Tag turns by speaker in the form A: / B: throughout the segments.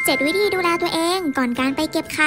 A: 7 วิธีดูแลตัวเองก่อนการไปเก็บไข่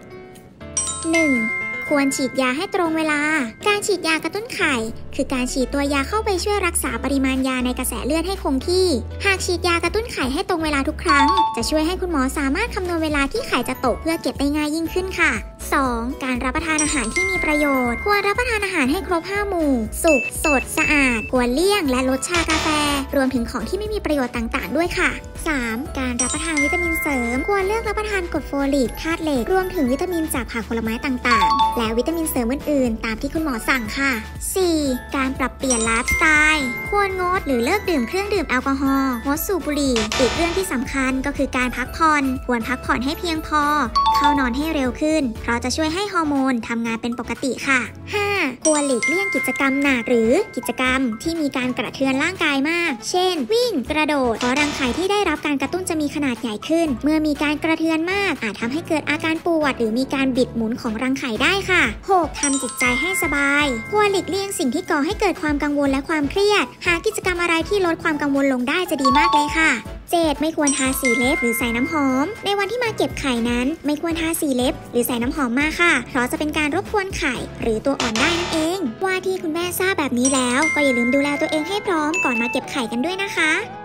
A: 1. ควรฉีดยาให้ตรงเวลา การฉีดยากระตุ้นไข่คือการฉีดตัวยาเข้าไปช่วยรักษาปริมาณยาในกระแสเลือดให้คงที่ หากฉีดยากระตุ้นไข่ให้ตรงเวลาทุกครั้งจะช่วยให้คุณหมอสามารถคำนวณเวลาที่ไข่จะตกเพื่อเก็บได้ง่ายยิ่งขึ้นค่ะ 2. การรับประทานอาหารที่มีประโยชน์ ควรรับประทานอาหารให้ครบ 5 หมู่ สุก สด สะอาด ควรเลี่ยงและลดชากาแฟ รวมถึงของที่ไม่มีประโยชน์ต่างๆด้วยค่ะ 3. การรับประทานวิตามินเสริม ควรเลือกรับประทานกรดโฟลิก ธาตุเหล็ก รวมถึงวิตามินจากผักผลไม้ต่างๆ และวิตามินเสริมอื่นๆ ตามที่คุณหมอสั่งค่ะ 4. การปรับเปลี่ยนไลฟ์สไตล์ ควรงดหรือเลิกดื่มเครื่องดื่มแอลกอฮอล์ งดสูบบุหรี่ อีกเรื่องที่สำคัญก็คือการพักผ่อน ควรพักผ่อนให้เพียงพอ เข้านอนให้เร็วขึ้น เพราะจะช่วยให้ฮอร์โมนทำงานเป็นปกติค่ะ 5. ควรหลีกเลี่ยงกิจกรรมหนักหรือกิจกรรมที่มีการกระเทือนร่างกายมาก เช่น วิ่ง กระโดด เพราะรังไข่ที่ได้รับการกระตุ้นจะมีขนาดใหญ่ขึ้น เมื่อมีการกระเทือนมากอาจทำให้เกิดอาการปวดหรือมีการบิดหมุนของรังไข่ได้ค่ะ 6. ทำจิตใจให้สบาย ควรหลีกเลี่ยงสิ่งที่ก่อให้เกิดความกังวลและความเครียด หากิจกรรมอะไรที่ลดความกังวลลงได้จะดีมากเลยค่ะ 7. ไม่ควรทาสีเล็บหรือใส่น้ำหอม ในวันที่มาเก็บไข่นั้นไม่ควรทาสีเล็บหรือใส่น้ำหอมมาค่ะ เพราะจะเป็นการรบกวนไข่หรือตัวอ่อนได้นั่นเอง ว่าที่คุณแม่ทราบแบบนี้แล้วก็อย่าลืมดูแลตัวเองให้พร้อมก่อนมาเก็บไข่กันด้วยนะคะ